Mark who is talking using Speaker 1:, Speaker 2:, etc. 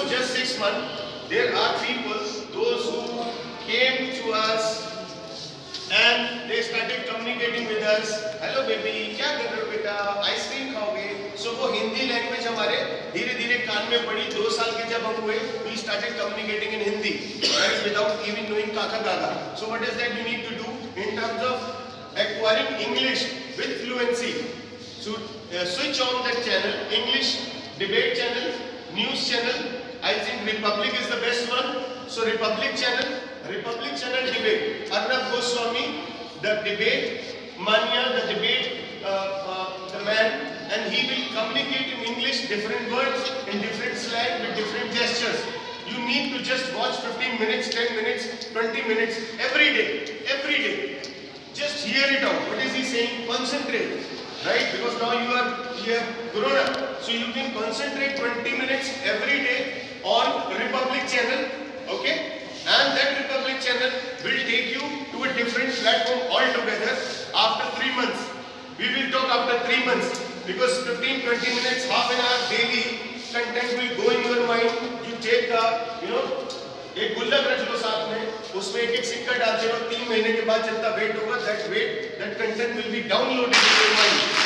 Speaker 1: of just 6 months, there are people, those who came to us and they started communicating with us. Hello baby, क्या कर रहे हो बेटा? Ice cream खाओगे? So वो हिंदी लैंग्वेज हमारे धीरे धीरे कान में पड़ी. 2 साल के जब हम हुए, we started communicating in Hindi, right, without even knowing काका काका. So what is that you need to do in terms of acquiring English with fluency? So switch on that channel, English debate channel, news channel. I think Republic is the best one. So Republic channel debate. Arnab Goswami, the debate, Manya, the debate, the man, and he will communicate in English different words, in different slang, with different gestures. You need to just watch 15 minutes, 10 minutes, 20 minutes, every day. Just hear it out. What is he saying? Concentrate. Right? Because now you have grown up. So you can concentrate 20 minutes every day on Republic channel. Okay? And that Republic channel will take you to a different platform altogether after 3 months. We will talk after 3 months. Because 15-20 minutes, half an hour daily content will go in your mind. You take एक गुल्लक रख लो साथ में, उसमें एक सिक्का डालते रहो. 3 महीने के बाद जितना वेट होगा, that content will be downloaded in your mind.